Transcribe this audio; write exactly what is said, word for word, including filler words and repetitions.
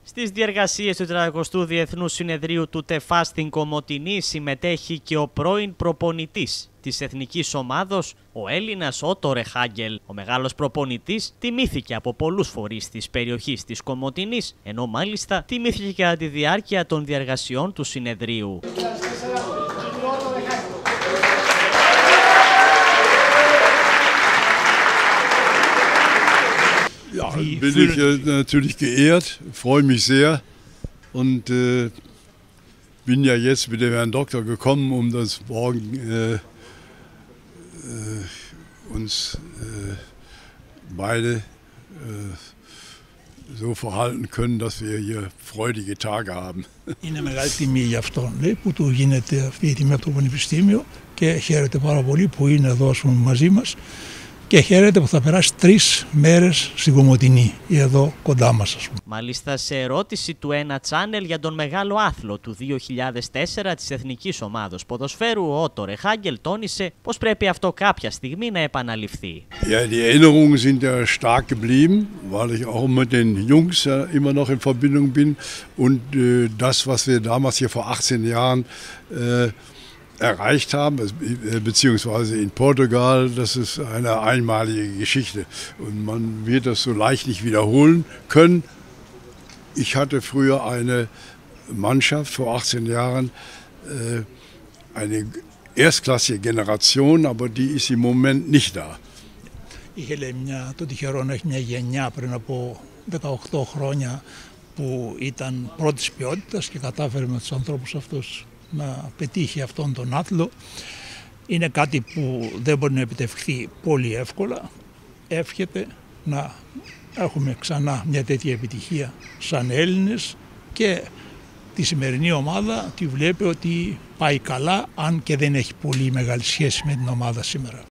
Στις διεργασίες του τριακοστού Διεθνούς Συνεδρίου του ΤΕΦΑ στην Κομοτηνή συμμετέχει και ο πρώην προπονητής της εθνικής ομάδος, ο Έλληνας Ότο Ρεχάγκελ. Ο μεγάλος προπονητής τιμήθηκε από πολλούς φορείς της περιοχής της Κομοτηνής, ενώ μάλιστα τιμήθηκε κατά τη διάρκεια των διεργασιών του συνεδρίου. Ja, bin ich natürlich geehrt, freue mich sehr und äh, bin ja jetzt mit dem Herrn Doktor gekommen, um das morgen äh, äh, uns äh, beide äh, so verhalten können, dass wir hier freudige Tage haben. Είναι μεγάλη τιμή για αυτόν, λέει, που του γίνεται αυτή η τιμή από το Πανεπιστήμιο και χαίρεται πάρα πολύ που είναι εδώ μαζί μας. Και χαίρεται που θα περάσει τρεις μέρες στην Κομοτηνή, εδώ κοντά μας, ας πούμε. Μάλιστα, σε ερώτηση του ένα Channel για τον μεγάλο άθλο του δύο χιλιάδες τέσσερα της Εθνικής Ομάδος Ποδοσφαίρου, ο Ότο Ρεχάγκελ τόνισε πως πρέπει αυτό κάποια στιγμή να επαναληφθεί. Ja, die Erinnerungen sind ja stark geblieben, weil ich auch mit den Jungs ja immer noch in Verbindung bin und äh, das, was wir damals hier vor achtzehn Jahren äh, erreicht haben, beziehungsweise in Portugal, das ist eine einmalige Geschichte und man wird das so leicht nicht wiederholen können. Ich hatte früher eine Mannschaft vor achtzehn Jahren, eine erstklassige Generation, aber die ist im Moment nicht da. Είχε, λέει, μια, το τυχερό να έχει μια γενιά πριν από δεκαοκτώ χρόνια που ήταν πρώτης ποιότητας και κατάφερε με τους ανθρώπους αυτούς να πετύχει αυτόν τον άθλο. Είναι κάτι που δεν μπορεί να επιτευχθεί πολύ εύκολα. Εύχεται να έχουμε ξανά μια τέτοια επιτυχία σαν Έλληνες και τη σημερινή ομάδα τη βλέπει ότι πάει καλά, αν και δεν έχει πολύ μεγάλη σχέση με την ομάδα σήμερα.